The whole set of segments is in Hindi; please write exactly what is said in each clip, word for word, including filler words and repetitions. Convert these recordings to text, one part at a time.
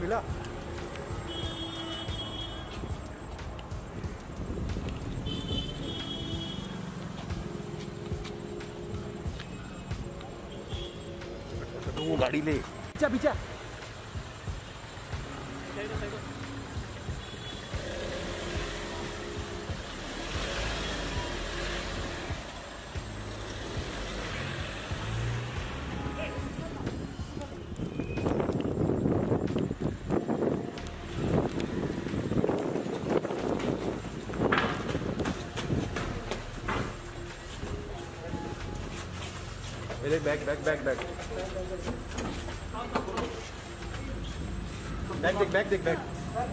मिला? तो वो गाड़ी ले पीछा पीछा। Bag bag bag bag bag देख बैग देख बैग।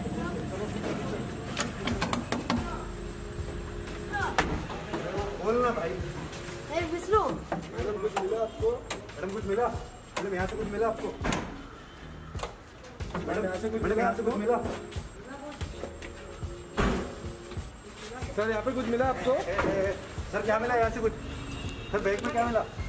बोलना भाई। विष्णु मैडम कुछ मिला आपको? मैडम कुछ मिला? मैडम यहाँ से कुछ मिला आपको? मैडम यहाँ से कुछ मैडम यहाँ से कुछ मिला? सर यहाँ पे कुछ मिला आपको? सर क्या मिला यहाँ से कुछ? सर बैग में क्या मिला?